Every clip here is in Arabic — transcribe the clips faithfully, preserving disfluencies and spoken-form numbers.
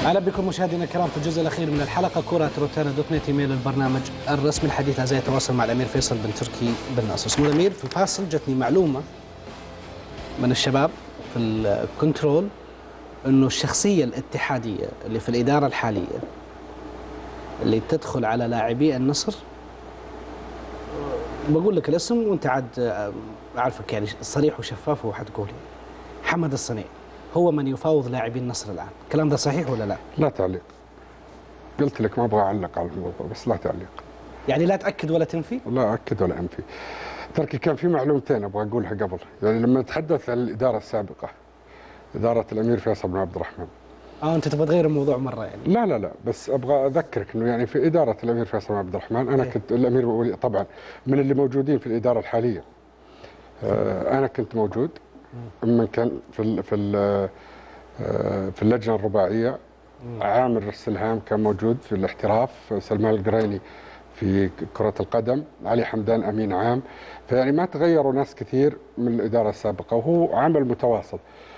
اهلا بكم مشاهدينا الكرام في الجزء الاخير من الحلقه. كره روتانا دوت نت ايميل البرنامج الرسمي. الحديث عن يتواصل مع الامير فيصل بن تركي بن ناصر. سمو الامير، في الفاصل جتني معلومه من الشباب في الكنترول انه الشخصيه الاتحاديه اللي في الاداره الحاليه اللي تدخل على لاعبي النصر، بقول لك الاسم وانت عاد اعرفك يعني صريح وشفاف وحتقولي، محمد الصنيع هو من يفاوض لاعبي النصر الان. الكلام ده صحيح ولا لا؟ لا تعليق. قلت لك ما ابغى اعلق على الموضوع، بس لا تعليق. يعني لا تاكد ولا تنفي؟ لا اكد ولا انفي. تركي كان في معلومتين ابغى اقولها قبل، يعني لما نتحدث عن الاداره السابقه، اداره الامير فيصل بن عبد الرحمن. اه انت تبغى تغير الموضوع مره يعني؟ لا لا لا، بس ابغى اذكرك انه يعني في اداره الامير فيصل بن عبد الرحمن انا إيه؟ كنت الامير ولي طبعا من اللي موجودين في الاداره الحاليه. آه انا كنت موجود من كان في ال في ال في اللجنه الرباعيه. عامر السلهام كان موجود في الاحتراف، سلمان القريني في كرة القدم، علي حمدان أمين عام. فيعني ما تغيروا ناس كثير من الإدارة السابقة، وهو عمل متواصل.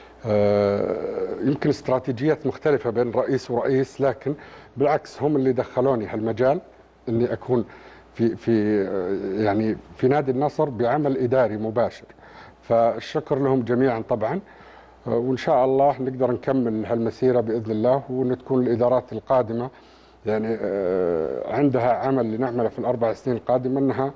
يمكن استراتيجيات مختلفة بين رئيس ورئيس، لكن بالعكس هم اللي دخلوني هالمجال إني أكون في في يعني في نادي النصر بعمل إداري مباشر. فالشكر لهم جميعا طبعا، وإن شاء الله نقدر نكمل هالمسيرة بإذن الله، وأن تكون الإدارات القادمة يعني عندها عمل لنعمله في الأربع سنين القادمة، أنها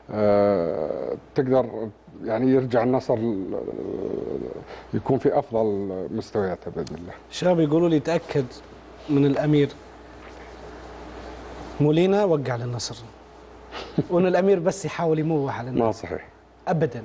تقدر يعني يرجع النصر يكون في أفضل مستوياته بإذن الله. الشباب يقولوا لي تأكد من الأمير مولينا وقع للنصر وأن الأمير بس يحاول يموح على النصر. ما صحيح أبدا.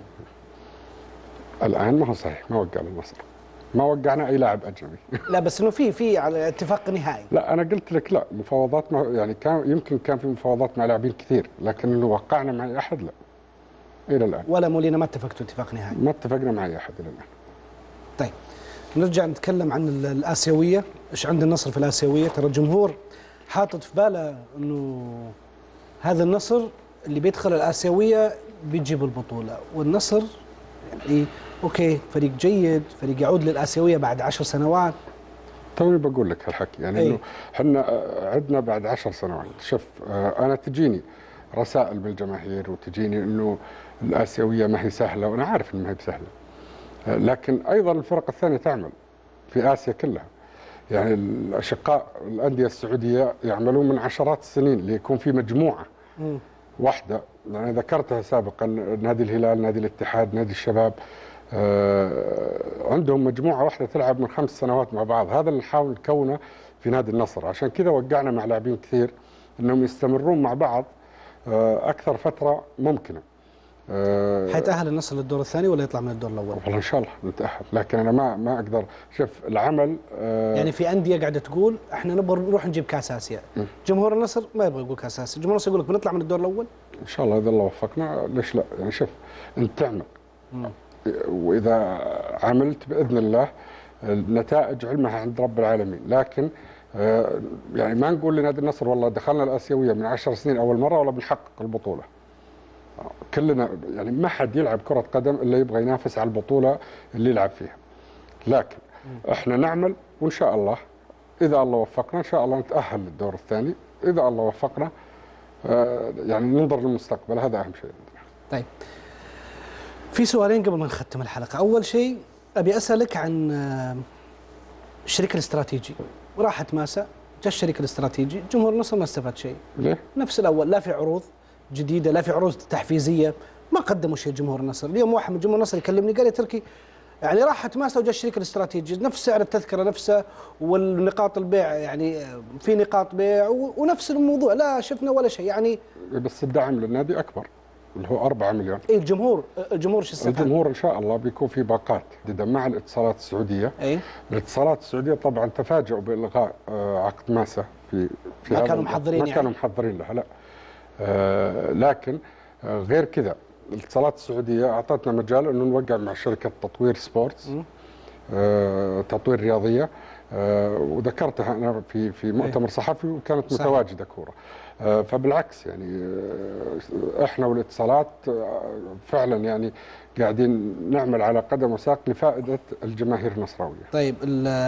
الآن ما هو صحيح، ما وقع للنصر، ما وقعنا اي لاعب اجنبي. لا بس انه في في على اتفاق نهائي. لا انا قلت لك لا، مفاوضات ما يعني كان يمكن كان في مفاوضات مع لاعبين كثير، لكن انه وقعنا مع اي احد لا الى الان. ولا مولينا ما اتفقتوا اتفاق نهائي؟ ما اتفقنا مع اي احد الى الان. طيب نرجع نتكلم عن الاسيويه. ايش عند النصر في الاسيويه؟ ترى الجمهور حاطط في باله انه هذا النصر اللي بيدخل الاسيويه بيجيب البطوله، والنصر يعني اوكي فريق جيد، فريق يعود للاسيويه بعد عشر سنوات. توني بقول لك هالحكي يعني أي. انه احنا عدنا بعد عشر سنوات. شوف انا تجيني رسائل بالجماهير وتجيني انه الاسيويه ما هي سهله، وانا عارف انها ما هي بسهله، لكن ايضا الفرق الثانيه تعمل في اسيا كلها. يعني الاشقاء الانديه السعوديه يعملون من عشرات السنين ليكون في مجموعه م. واحده. انا ذكرتها سابقا، نادي الهلال، نادي الاتحاد، نادي الشباب، آه عندهم مجموعه واحده تلعب من خمس سنوات مع بعض. هذا اللي نحاول نكونه في نادي النصر، عشان كذا وقعنا مع لاعبين كثير انهم يستمرون مع بعض آه اكثر فتره ممكنه. آه حيتأهل النصر للدور الثاني ولا يطلع من الدور الاول؟ والله ان شاء الله نتأهل، لكن انا ما ما اقدر. شوف العمل آه يعني في انديه قاعده تقول احنا نبغى نروح نجيب كاس اسيا، جمهور النصر ما يبغى يقول كاس اسيا، جمهور النصر يقول لك بنطلع من الدور الاول. ان شاء الله اذا الله وفقنا، ليش لا؟ يعني شوف انت تعمل، م. واذا عملت باذن الله النتائج علمها عند رب العالمين، لكن آه يعني ما نقول لنادي النصر والله دخلنا الاسيويه من عشر سنين اول مره ولا بنحقق البطوله. كلنا يعني ما حد يلعب كرة قدم إلا يبغى ينافس على البطولة اللي يلعب فيها، لكن احنا نعمل وإن شاء الله إذا الله وفقنا إن شاء الله نتأهل للدور الثاني. إذا الله وفقنا آه يعني ننظر للمستقبل، هذا أهم شيء. طيب في سؤالين قبل ما نختم الحلقة. أول شيء أبي أسألك عن الشريك الاستراتيجي. راحت ماسا، جاء الشريك الاستراتيجي، جمهور النصر ما استفاد شيء. ليه؟ نفس الأول، لا في عروض جديده، لا في عروض تحفيزيه، ما قدموا شيء جمهور النصر. اليوم واحد من جمهور النصر يكلمني قال لي تركي يعني راحت ماسا وجاء الشريك الاستراتيجي، نفس سعر التذكره نفسه، والنقاط البيع يعني في نقاط بيع ونفس الموضوع، لا شفنا ولا شيء يعني. بس الدعم للنادي اكبر اللي هو أربعة مليون. اي الجمهور الجمهور شو استفاد؟ الجمهور ان شاء الله بيكون في باقات جديده مع الاتصالات السعوديه. اي الاتصالات السعوديه طبعا تفاجئوا بالغاء عقد ماسا في في ما كانوا محضرين ما يعني. كانوا محضرين لها لا. آه لكن آه غير كذا الاتصالات السعوديه اعطتنا مجال انه نوقع مع شركه تطوير سبورتس، آه تطوير رياضيه، آه وذكرتها انا في في مؤتمر صحفي وكانت صحيح. متواجده كوره. فبالعكس يعني احنا والاتصالات فعلا يعني قاعدين نعمل على قدم وساق لفائده الجماهير النصراويه. طيب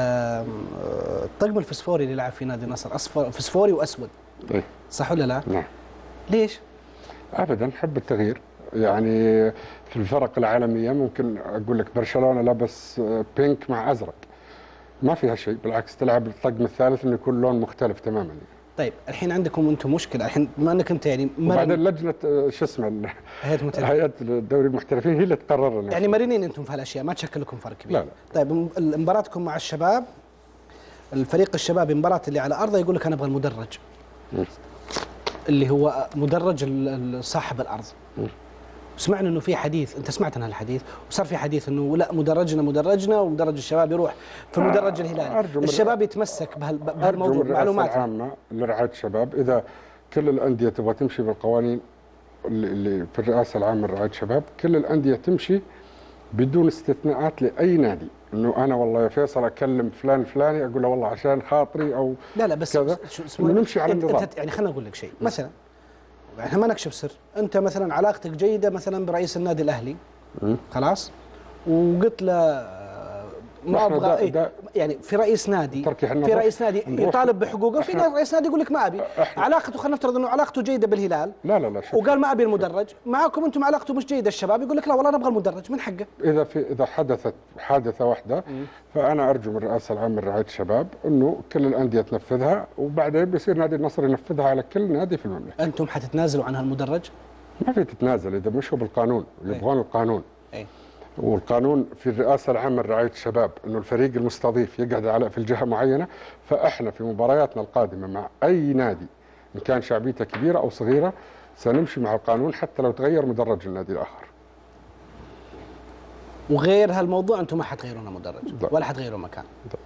الطقم الفسفوري اللي لعب في نادي النصر اصفر فسفوري واسود. طيب. صح ولا لا؟ نعم. ليش؟ ابدا نحب التغيير. يعني في الفرق العالميه ممكن اقول لك برشلونه لابس بينك مع ازرق، ما فيها شيء، بالعكس تلعب الطقم الثالث انه يكون لون مختلف تماما. طيب الحين عندكم انتم مشكله الحين بما انك انت يعني وبعدين لجنه شو اسمه هيئه هيئه الدوري المحترفين هي اللي تقرر لنا، يعني مرنين انتم في هالاشياء ما تشكل لكم فرق كبير. لا لا. طيب مباراتكم مع الشباب، الفريق الشباب المباراه اللي على ارضه يقول لك انا ابغى المدرج م. اللي هو مدرج صاحب الارض. م. سمعنا انه في حديث، انت سمعت عن هالحديث، وصار في حديث انه لا مدرجنا مدرجنا ومدرج الشباب يروح في المدرج الهلالي. الشباب يتمسك بهالموضوع. معلومات عامه لرعايه الشباب، اذا كل الانديه تبغى تمشي بالقوانين اللي في الرئاسه العامه لرعايه الشباب، كل الانديه تمشي بدون استثناءات لاي نادي، انه انا والله يا فيصل اكلم فلان فلاني اقول له والله عشان خاطري او لا لا بس كذا، نمشي على النظام. انت يعني خلينا اقول لك شيء مثلا، احنا ما نكشف سر، انت مثلا علاقتك جيده مثلا برئيس النادي الاهلي م. خلاص، وقلت له ما ابغى إيه؟ يعني في رئيس نادي في رئيس نادي يطالب بحقوقه، وفي رئيس نادي يقول لك ما ابي علاقته، خلينا نفترض انه علاقته جيده بالهلال لا لا لا وقال ما ابي المدرج، معاكم انتم علاقته مش جيده الشباب يقول لك لا والله انا ابغى المدرج، من حقه. اذا في اذا حدثت حادثه واحده م. فانا ارجو من الرئاسه العامه لرعايه الشباب انه كل الانديه تنفذها، وبعدين بيصير نادي النصر ينفذها على كل نادي في المملكه. انتم حتتنازلوا عن هالمدرج؟ ما في تتنازل، اذا مشوا بالقانون، يبغون القانون. اي والقانون في الرئاسه العامه لرعايه الشباب انه الفريق المستضيف يقعد على في الجهه معينه، فاحنا في مبارياتنا القادمه مع اي نادي ان كان شعبيته كبيره او صغيره سنمشي مع القانون حتى لو تغير مدرج النادي الاخر. وغير هالموضوع انتم ما حتغيرون مدرج ده. ولا حتغيرون مكان. ده.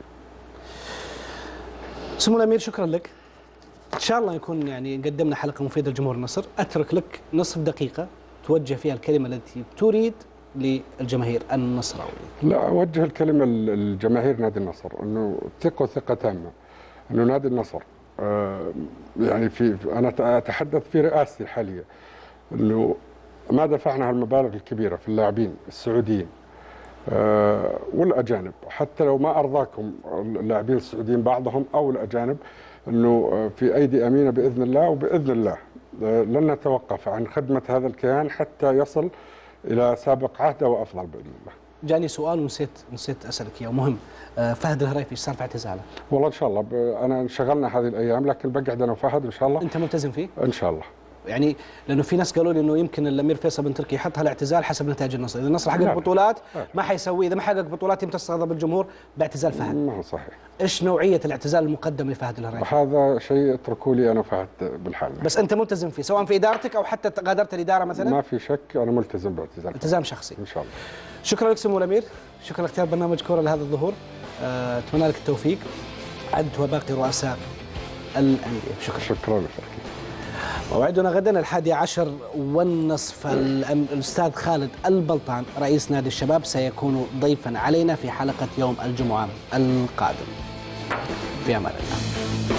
سمو الامير شكرا لك. ان شاء الله يكون يعني قدمنا حلقه مفيده لجمهور النصر، اترك لك نصف دقيقه توجه فيها الكلمه التي تريد للجماهير النصراويه. لا، اوجه الكلمه للجماهير نادي النصر انه ثقوا ثقه تامه انه نادي النصر آه يعني في انا اتحدث في رئاستي الحاليه انه ما دفعنا هالمبالغ الكبيره في اللاعبين السعوديين آه والاجانب، حتى لو ما ارضاكم اللاعبين السعوديين بعضهم او الاجانب، انه في ايدي امينه باذن الله، وباذن الله آه لن نتوقف عن خدمه هذا الكيان حتى يصل الى سابق عهده وافضل باذن الله. جاني سؤال ونسيت نسيت اسالك اياه مهم. فهد الهريفي ايش صار في اعتزاله؟ والله ان شاء الله انا انشغلنا هذه الايام، لكن بقعد انا وفهد ان شاء الله. انت ملتزم فيه؟ ان شاء الله. يعني لانه في ناس قالوا لي انه يمكن الامير فيصل بن تركي يحط هالاعتزال حسب نتائج النصر، اذا النصر حقق بطولات ما حيسوي، اذا ما حقق بطولات يمتص غضب الجمهور باعتزال فهد. ما هو صحيح. ايش نوعيه الاعتزال المقدم لفهد الهريفي؟ هذا شيء اتركوا لي انا وفهد بالحال. بس انت ملتزم فيه سواء في ادارتك او حتى غادرت الاداره مثلا؟ ما في شك، انا ملتزم باعتزال. التزام شخصي ان شاء الله. شكرا لك سمو الامير، شكرا لاختيار برنامج كوره لهذا الظهور، اتمنى لك التوفيق انت وباقي رؤساء الانديه. شكرا. شكرا لك. موعدنا غدا الحادي عشر والنصف، الأستاذ خالد البلطان رئيس نادي الشباب سيكون ضيفا علينا في حلقة يوم الجمعة القادم. في أمان الله.